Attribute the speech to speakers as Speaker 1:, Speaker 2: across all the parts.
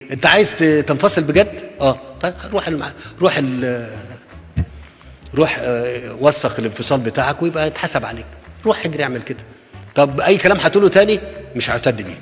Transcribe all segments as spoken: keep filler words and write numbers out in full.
Speaker 1: انت عايز تنفصل بجد؟ اه طيب روح الم... روح ال... روح اه وثق الانفصال بتاعك ويبقى يتحسب عليك. روح اجري اعمل كده. طب اي كلام هتقوله تاني مش هعتد بيه.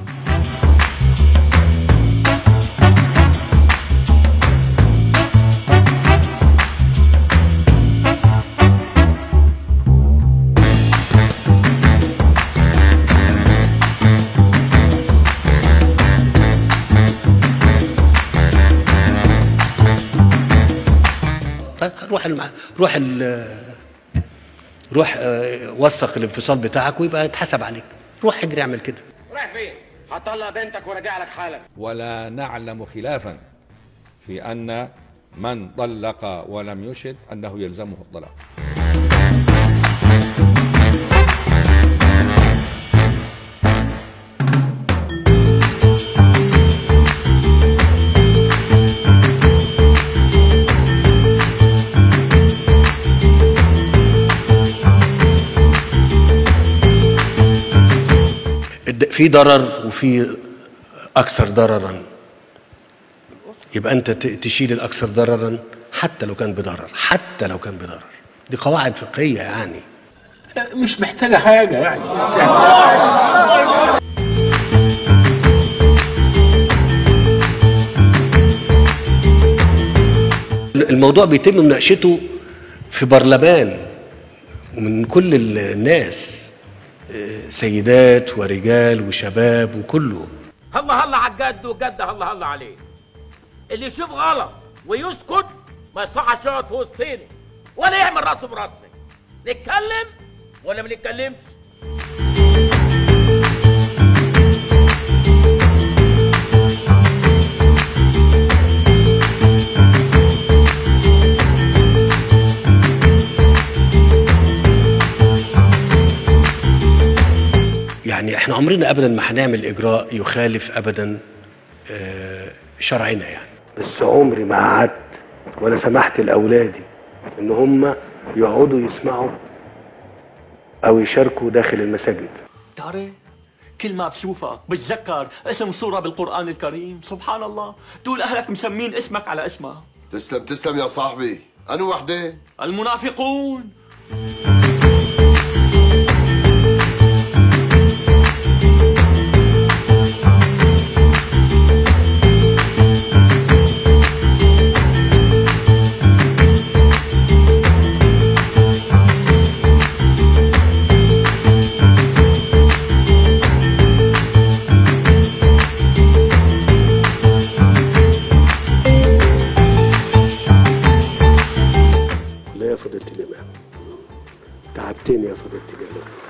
Speaker 1: طيب روح الم... روح ال... روح اه وثق الانفصال بتاعك ويبقى يتحسب عليك. روح اجري اعمل كده.
Speaker 2: رايح فين؟ هطلق بنتك وراجع لك حالك.
Speaker 3: ولا نعلم خلافا في أن من طلق ولم يشهد أنه يلزمه الطلاق.
Speaker 1: في ضرر وفي اكثر ضررا، يبقى انت تشيل الاكثر ضررا حتى لو كان بضرر، حتى لو كان بضرر. دي قواعد فقهيه يعني
Speaker 4: مش محتاجه حاجه يعني.
Speaker 1: الموضوع بيتم مناقشته في برلمان ومن كل الناس، سيدات ورجال وشباب وكله.
Speaker 5: هلا هلا على الجد وجد هلا هلا عليه. اللي يشوف غلط ويسكت ما يصحش يقعد في وسطينا ولا يعمل راسه براسنا. نتكلم ولا ما نتكلمش؟
Speaker 1: يعني احنا عمرنا ابدا ما هنعمل اجراء يخالف ابدا شرعنا يعني. بس عمري ما قعدت ولا سمحت لاولادي ان هم يقعدوا يسمعوا او يشاركوا داخل المساجد.
Speaker 6: تعرف كل ما بشوفك بتذكر اسم صورة بالقرآن الكريم، سبحان الله، تقول اهلك مسمين اسمك على اسمها.
Speaker 7: تسلم تسلم يا صاحبي. انو وحده؟
Speaker 6: المنافقون.
Speaker 1: لا يا فضيلة الإمام، تعبتني يا فضيلة الإمام.